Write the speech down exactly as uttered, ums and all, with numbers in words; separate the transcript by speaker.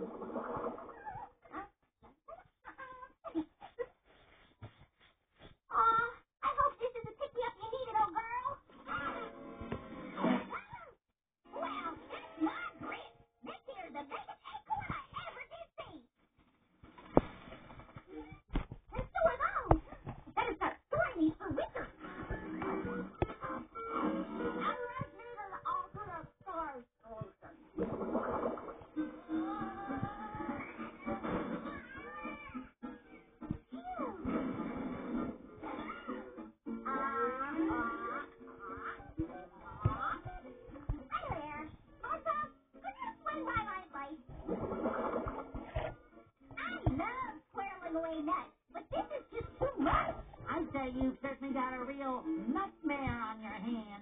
Speaker 1: Aw, I hope this is the pick-me-up you needed, old girl. Well, that's my grip. This here's the biggest acorn I ever did see. And so are those. Better start storing these for winter. I like needle all to the stars solution. Hi there. Martha, could you swing by my place? I love squirreling away nuts, but this is just too much.
Speaker 2: I'd say you've certainly got a real nightmare on your hands.